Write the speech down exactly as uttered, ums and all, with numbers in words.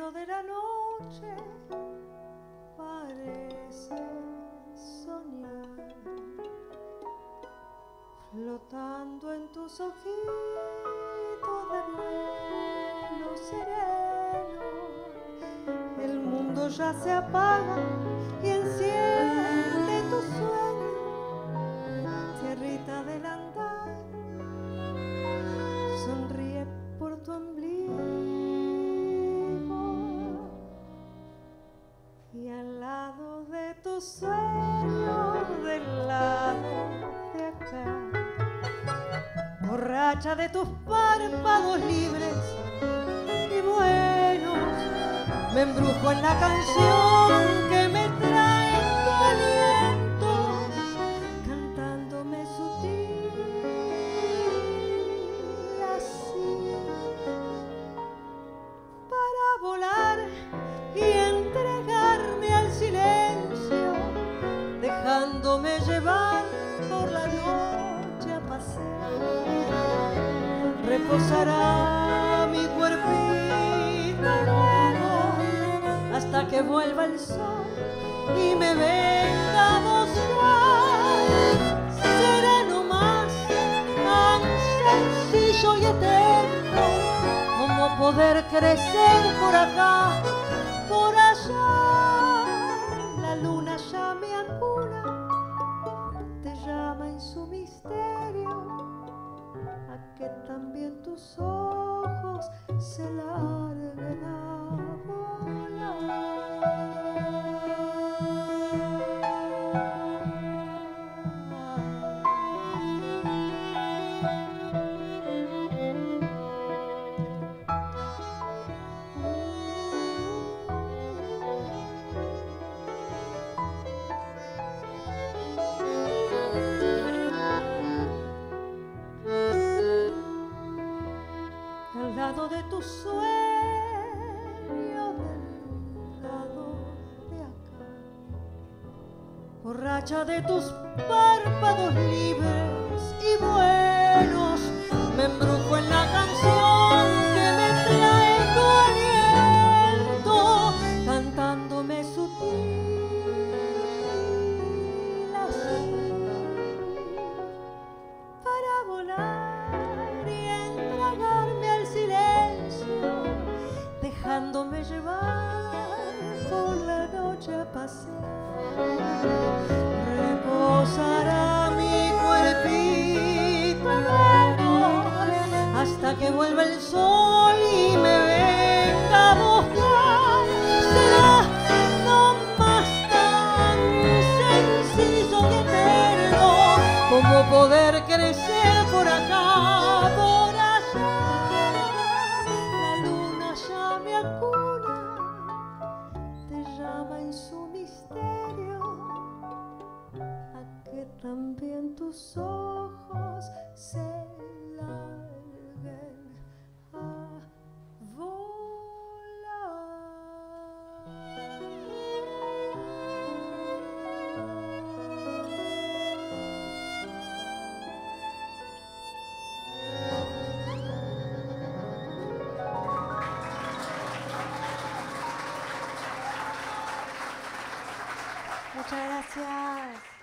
cielo de la noche parece soñar, flotando en tus ojitos de vuelo sereno. El mundo ya se apaga y enciende tu sueño, tierrita del andar, sonríe por tu ombligo. Y al lado de tu sueño, del lado de acá, borracha de tus párpados libres y buenos, me embrujo en la canción que me trae tu aliento, cantándome sutil así, para volar y entregarme al silencio, dejándome llevar por la noche a pasear. Reposará mi cuerpito luego hasta que vuelva el sol y me venga a buscar. Será nomás tan sencillo y eterno como poder crecer por acá, por allá. La luna ya me acuna, te llama en su misterio, a que también tus ojos se larguen a volar. Al lado de tu sueño, del lado de acá, borracha de tus párpados libres y buenos, me embrujo en la canción que me trae tu aliento, cantándome sutil así, para volar y entregarme al silencio, dejándome llevar por la noche a pasear. Reposará mi cuerpito luego hasta que vuelva el sol y me venga a buscar. Será nomás tan sencillo y eterno como poder crecer por acá, por allá. La luna ya me acuna, te llama en su misterio, a que también tus ojos se larguen a volar. Muchas gracias.